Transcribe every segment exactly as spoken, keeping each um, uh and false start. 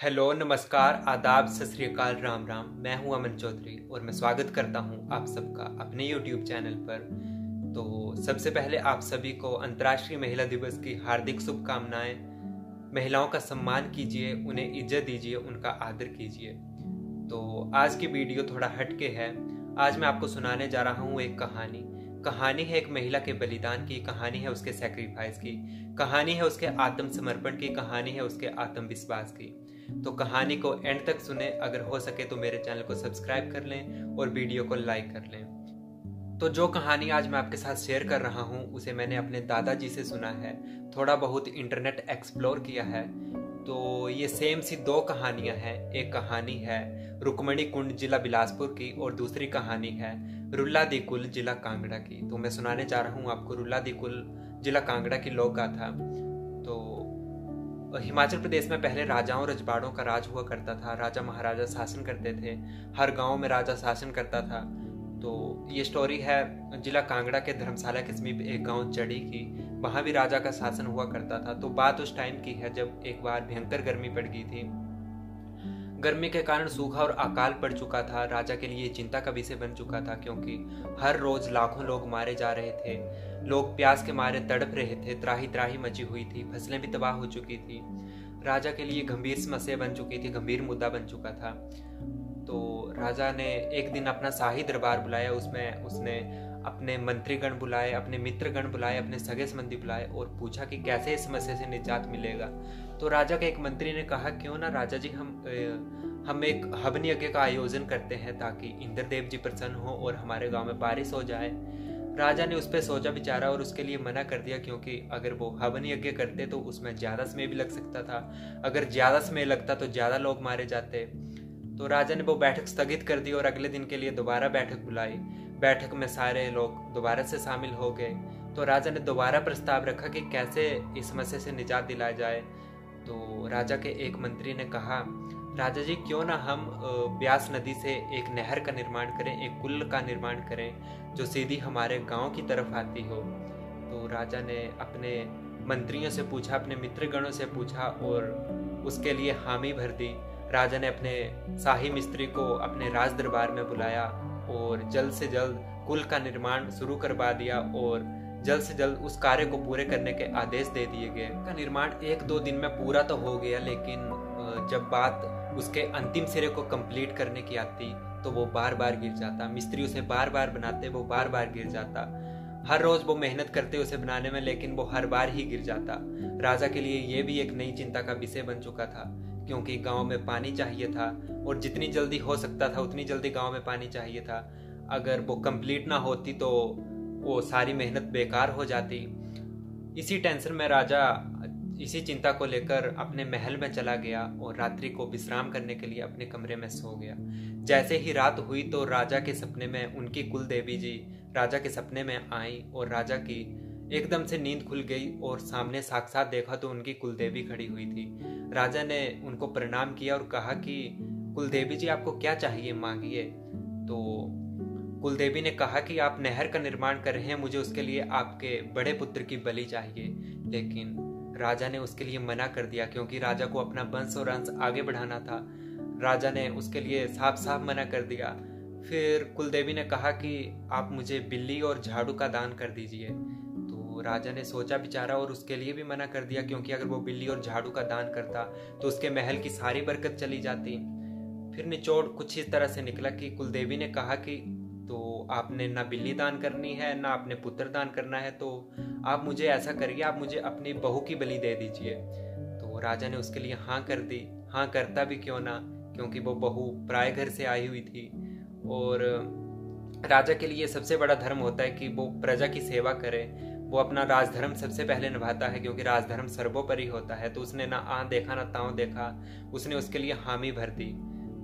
Hello, नमस्कार, आदाब, सत श्री अकाल, राम राम। मैं हूं अमन चौधरी और मैं स्वागत करता हूं आप सबका अपने यूट्यूब चैनल पर। तो सबसे पहले आप सभी को अंतर्राष्ट्रीय महिला दिवस की हार्दिक शुभकामनाएं। महिलाओं का सम्मान कीजिए, उन्हें इज्जत दीजिए, उनका आदर कीजिए। तो आज की वीडियो थोड़ा हटके है। आज मैं आपको सुनाने जा रहा हूँ एक कहानी। कहानी है एक महिला के बलिदान की, कहानी है उसके सेक्रीफाइस की, कहानी है उसके आत्मसमर्पण की, कहानी है उसके आत्मविश्वास की। तो कहानी को एंड तक सुने। अगर हो सके तो मेरे चैनल को सब्सक्राइब कर लें और वीडियो को लाइक कर लें। तो जो कहानी आज मैं आपके साथ शेयर कर रहा हूँ उसे मैंने अपने दादाजी से सुना है, थोड़ा बहुत इंटरनेट एक्सप्लोर किया है। तो ये सेम सी दो कहानियां हैं। एक कहानी है रुक्मणी कुंड जिला बिलासपुर की और दूसरी कहानी है रुल्ला दी कुल जिला कांगड़ा की। तो मैं सुनाने जा रहा हूँ आपको रुल्ला दी कुल जिला कांगड़ा की लोक गाथा। तो हिमाचल प्रदेश में पहले राजाओं रजवाड़ों का राज हुआ करता था। राजा महाराजा शासन करते थे, हर गांव में राजा शासन करता था। तो ये स्टोरी है जिला कांगड़ा के धर्मशाला के समीप एक गांव चढ़ी की, वहां भी राजा का शासन हुआ करता था। तो बात उस टाइम की है जब एक बार भयंकर गर्मी पड़ गई थी। गर्मी के कारण सूखा और अकाल पड़ चुका था। राजा के लिए चिंता का विषय बन चुका था, क्योंकि हर रोज लाखों लोग मारे जा रहे थे। लोग प्यास के मारे तड़प रहे थे, त्राही त्राही मची हुई थी, फसलें भी तबाह हो चुकी थी। राजा के लिए गंभीर समस्या बन चुकी थी, गंभीर मुद्दा बन चुका था। तो राजा ने एक दिन अपना शाही दरबार बुलाया। उसमें उसने अपने मंत्रीगण बुलाए, अपने मित्रगण बुलाए, अपने सगे संबंधी बुलाए और पूछा कि कैसे इस समस्या से निजात मिलेगा। तो राजा के एक मंत्री ने कहा, क्यों ना राजा जी हम हम एक हवन यज्ञ का आयोजन करते हैं ताकि इंद्रदेव जी प्रसन्न हो और हमारे गांव में बारिश हो जाए। राजा ने उस पर सोचा विचारा और उसके लिए मना कर दिया, क्योंकि अगर वो हवन यज्ञ करते तो उसमें ज़्यादा समय भी लग सकता था। अगर ज़्यादा समय लगता तो ज़्यादा लोग मारे जाते। तो राजा ने वो बैठक स्थगित कर दी और अगले दिन के लिए दोबारा बैठक बुलाई। बैठक में सारे लोग दोबारा से शामिल हो गए। तो राजा ने दोबारा प्रस्ताव रखा कि कैसे इस समस्या से निजात दिलाया जाए। तो राजा के एक मंत्री ने कहा, राजा जी क्यों ना हम ब्यास नदी से एक नहर का निर्माण करें, एक पुल का निर्माण करें जो सीधी हमारे गांव की तरफ आती हो। तो राजा ने अपने मंत्रियों से पूछा, अपने मित्रगणों से पूछा और उसके लिए हामी भर दी। राजा ने अपने शाही मिस्त्री को अपने राज दरबार में बुलाया और जल्द से जल्द पुल का निर्माण शुरू करवा दिया और जल्द से जल्द उस कार्य को पूरे करने के आदेश दे दिए गए। का निर्माण एक दो दिन में पूरा तो हो गया, लेकिन जब बात उसके अंतिम सिरे को कंप्लीट करने की आती तो वो बार बार गिर जाता। मिस्त्री उसे बार बार बनाते, वो बार बार गिर जाता। हर रोज वो मेहनत करते उसे बनाने में, लेकिन वो हर बार ही गिर जाता। राजा के लिए ये भी एक नई चिंता का विषय बन चुका था, क्योंकि गांव में पानी चाहिए था और जितनी जल्दी हो सकता था उतनी जल्दी गांव में पानी चाहिए था। अगर वो कंप्लीट ना होती तो वो सारी मेहनत बेकार हो जाती। इसी टेंशन में राजा इसी चिंता को लेकर अपने महल में चला गया और रात्रि को विश्राम करने के लिए अपने कमरे में सो गया। जैसे ही रात हुई तो राजा के सपने में उनकी कुल देवी जी राजा के सपने में आई और राजा की एकदम से नींद खुल गई और सामने साक्षात देखा तो उनकी कुलदेवी खड़ी हुई थी। राजा ने उनको प्रणाम किया और कहा कि कुलदेवी जी आपको क्या चाहिए, मांगिए। तो कुलदेवी ने कहा कि आप नहर का निर्माण कर रहे हैं, मुझे उसके लिए आपके बड़े पुत्र की बलि चाहिए। लेकिन राजा ने उसके लिए मना कर दिया, क्योंकि राजा को अपना वंश और अंश आगे बढ़ाना था। राजा ने उसके लिए साफ साफ मना कर दिया। फिर कुलदेवी ने कहा कि आप मुझे बिल्ली और झाड़ू का दान कर दीजिए। तो राजा ने सोचा विचारा और उसके लिए भी मना कर दिया, क्योंकि अगर वो बिल्ली और झाड़ू का दान करता तो उसके महल की सारी बरकत चली जाती। फिर निचोड़ कुछ इस तरह से निकला कि कुलदेवी ने कहा कि तो आपने ना बिल्ली दान करनी है ना अपने पुत्र दान करना है, तो आप मुझे ऐसा करिए, आप मुझे अपनी बहू की बलि दे दीजिए। तो राजा ने उसके लिए हाँ कर दी। हाँ करता भी क्यों ना, क्योंकि वो बहू पराए घर से आई हुई थी और राजा के लिए सबसे बड़ा धर्म होता है कि वो प्रजा की सेवा करे। वो अपना राजधर्म सबसे पहले निभाता है, क्योंकि राजधर्म सर्वोपरि होता है। तो उसने ना आ देखा ना ताव देखा, उसने उसके लिए हामी भर दी।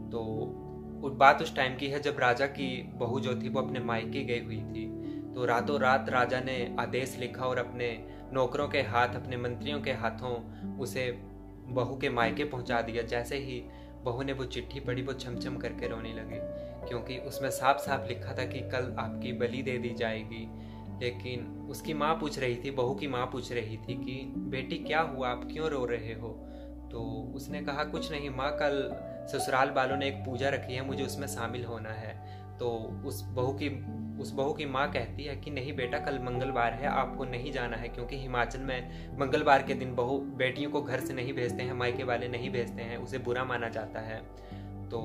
तो बात उस टाइम की है जब राजा की बहू जो थी वो अपने मायके गई हुई थी। तो रातों रात राजा ने आदेश लिखा और अपने नौकरों के हाथ, अपने मंत्रियों के हाथों उसे बहू के मायके पहुंचा दिया। जैसे ही बहू ने वो चिट्ठी पढ़ी वो छमछम करके रोने लगी, क्योंकि उसमें साफ साफ लिखा था कि कल आपकी बलि दे दी जाएगी। लेकिन उसकी माँ पूछ रही थी, बहू की माँ पूछ रही थी कि बेटी क्या हुआ, आप क्यों रो रहे हो। तो उसने कहा कुछ नहीं माँ, कल ससुराल वालों ने एक पूजा रखी है, मुझे उसमें शामिल होना है। तो उस बहू की उस बहू की माँ कहती है कि नहीं बेटा, कल मंगलवार है, आपको नहीं जाना है, क्योंकि हिमाचल में मंगलवार के दिन बहू बेटियों को घर से नहीं भेजते हैं, मायके वाले नहीं भेजते हैं, उसे बुरा माना जाता है। तो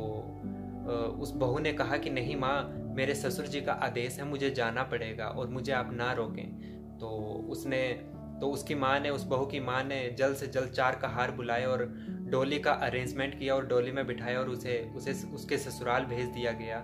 उस बहू ने कहा कि नहीं माँ, मेरे ससुर जी का आदेश है, मुझे जाना पड़ेगा और मुझे आप ना रोकें। तो उसने तो उसकी माँ ने उस बहू की माँ ने जल्द से जल्द चार कहार बुलाए और डोली का अरेंजमेंट किया और डोली में बिठाया और उसे उसे उसके ससुराल भेज दिया गया।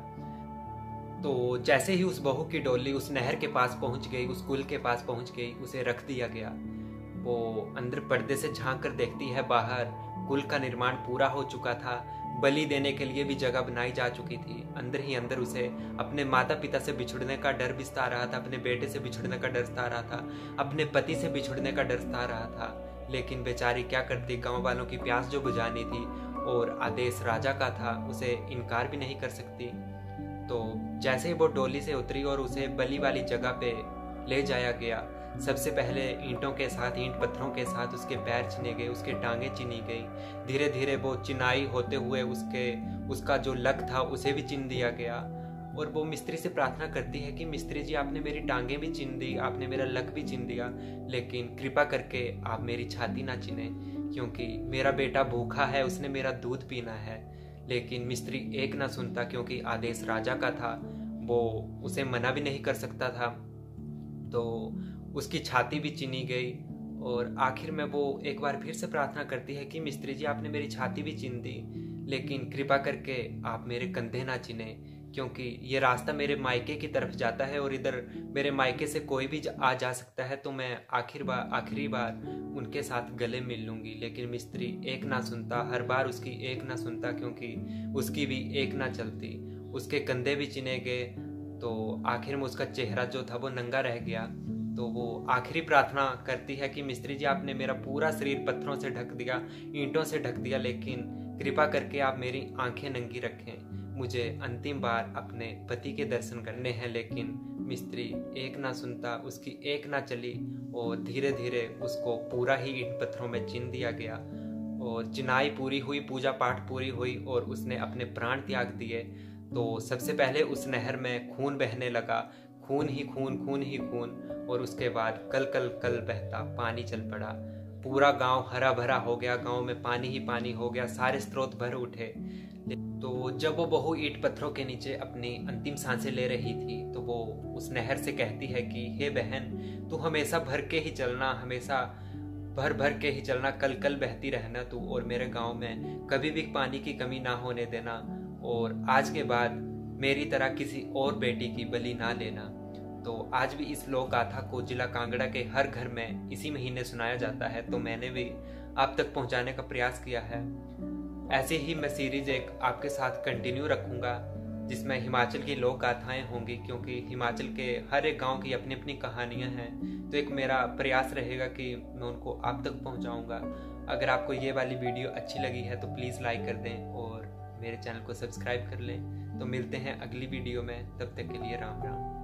तो जैसे ही उस बहू की डोली उस नहर के पास पहुंच गई, उस कुल के पास पहुंच गई, उसे रख दिया गया। वो अंदर पर्दे से झांक कर देखती है, बाहर कुल का निर्माण पूरा हो चुका था, बलि देने के लिए भी जगह बनाई जा चुकी थी। अंदर ही अंदर उसे अपने माता पिता से बिछुड़ने का डर भी सता रहा था, अपने बेटे से बिछुड़ने का डर सता रहा था, अपने पति से बिछुड़ने का डर सता रहा था। लेकिन बेचारी क्या करती, गांव वालों की प्यास जो बुझानी थी और आदेश राजा का था, उसे इनकार भी नहीं कर सकती। तो जैसे ही वो डोली से उतरी और उसे बलि वाली जगह पे ले जाया गया, सबसे पहले ईंटों के साथ, ईंट पत्थरों के साथ उसके पैर चीने गए, उसके टांगे चीनी गई। धीरे धीरे वो चिनाई होते हुए उसके उसका जो लक था उसे भी चिन दिया गया। और वो मिस्त्री से प्रार्थना करती है कि मिस्त्री जी, आपने मेरी टांगे भी चिन दी, आपने मेरा लक भी चिन दिया, लेकिन कृपा करके आप मेरी छाती ना चिने, क्योंकि मेरा बेटा भूखा है, उसने मेरा दूध पीना है। लेकिन मिस्त्री एक ना सुनता, क्योंकि आदेश राजा का था, वो उसे मना भी नहीं कर सकता था। तो उसकी छाती भी चीनी गई और आखिर में वो एक बार फिर से प्रार्थना करती है कि मिस्त्री जी, आपने मेरी छाती भी चीन दी, लेकिन कृपा करके आप मेरे कंधे ना चीने, क्योंकि ये रास्ता मेरे मायके की तरफ जाता है और इधर मेरे मायके से कोई भी आ जा सकता है, तो मैं आखिर बार आखिरी बार उनके साथ गले मिल लूँगी। लेकिन मिस्त्री एक ना सुनता, हर बार उसकी एक ना सुनता, क्योंकि उसकी भी एक ना चलती। उसके कंधे भी चिने गए, तो आखिर में उसका चेहरा जो था वो नंगा रह गया। तो वो आखिरी प्रार्थना करती है कि मिस्त्री जी, आपने मेरा पूरा शरीर पत्थरों से ढक दिया, ईंटों से ढक दिया, लेकिन कृपा करके आप मेरी आंखें नंगी रखें, मुझे अंतिम बार अपने पति के दर्शन करने हैं। लेकिन मिस्त्री एक ना सुनता, उसकी एक ना चली और धीरे धीरे उसको पूरा ही ईंट पत्थरों में चिन दिया गया। और चिनाई पूरी हुई, पूजा पाठ पूरी हुई और उसने अपने प्राण त्याग दिए। तो सबसे पहले उस नहर में खून बहने लगा, खून ही खून, खून ही खून, और उसके बाद कल कल कल बहता पानी चल पड़ा। पूरा गांव हरा भरा हो गया, गांव में पानी ही पानी हो गया, सारे स्रोत भर उठे। तो जब वो बहू ईंट पत्थरों के नीचे अपनी अंतिम सांसें ले रही थी, तो वो उस नहर से कहती है कि हे बहन, तू हमेशा भर के ही चलना, हमेशा भर भर के ही चलना, कल कल बहती रहना तू, और मेरे गांव में कभी भी पानी की कमी ना होने देना, और आज के बाद मेरी तरह किसी और बेटी की बलि ना लेना। तो आज भी इस लोक गाथा को जिला कांगड़ा के हर घर में इसी महीने सुनाया जाता है, तो मैंने भी आप तक पहुंचाने का प्रयास किया है। ऐसे ही मैं सीरीज एक आपके साथ कंटिन्यू रखूंगा, जिसमें हिमाचल की लोक गाथाएं होंगी, क्योंकि हिमाचल के हर एक गांव की अपनी अपनी कहानियां हैं। तो एक मेरा प्रयास रहेगा कि मैं उनको आप तक पहुंचाऊंगा। अगर आपको ये वाली वीडियो अच्छी लगी है तो प्लीज़ लाइक कर दें और मेरे चैनल को सब्सक्राइब कर लें। तो मिलते हैं अगली वीडियो में, तब तक के लिए राम राम।